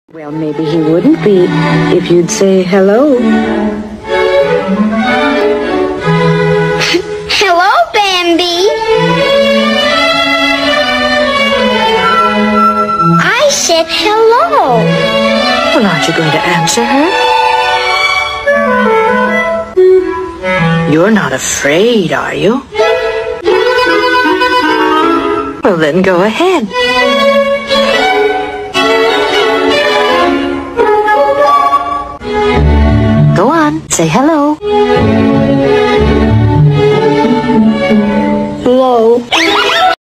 Well, maybe he wouldn't be if you'd say hello. Hello, Bambi. I said hello. Well, aren't you going to answer her? You're not afraid, are you? Well, then go ahead. Go on, say hello.